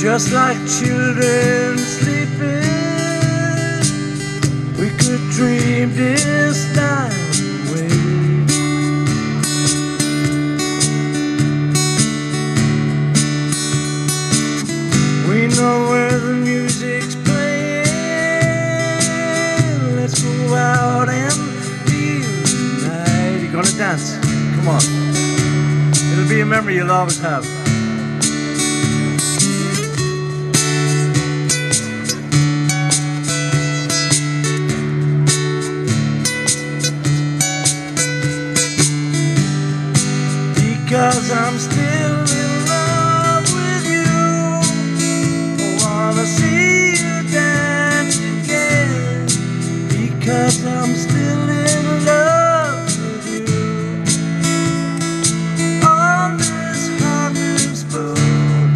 just like children sleeping. We could dream this night away. We know where the music's playing. Let's go out and feel the night. You gonna dance? Come on. It'll be a memory you'll always have. Because I'm still in love with you. I wanna see you dance again. Because I'm still in love with you. On this humming spoon.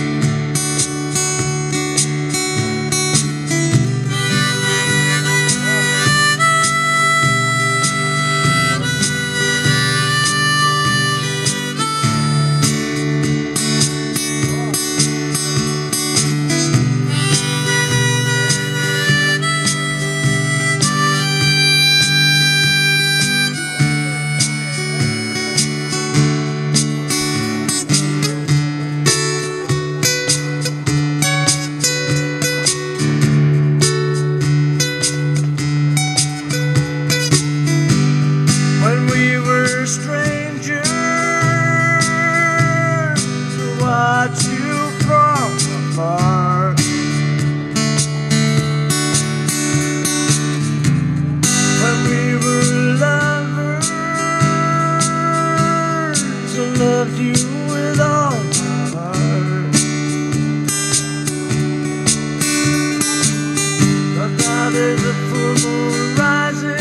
Strangers watch you from afar. When we were lovers, I loved you with all my heart. But now there's a full moon rising.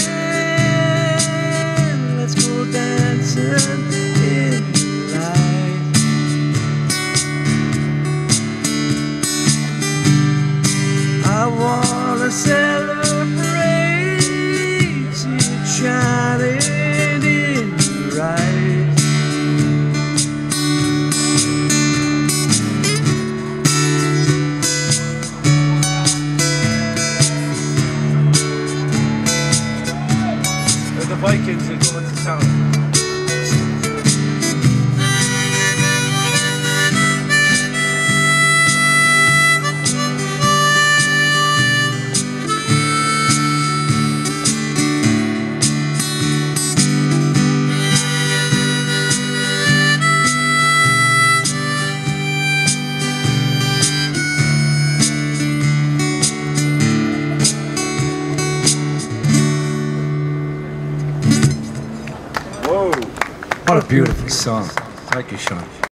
Dancing in the light. I wanna celebrate, see it shining in your eyes. Where the Vikings are going to town. What a beautiful song. Thank you, Sean.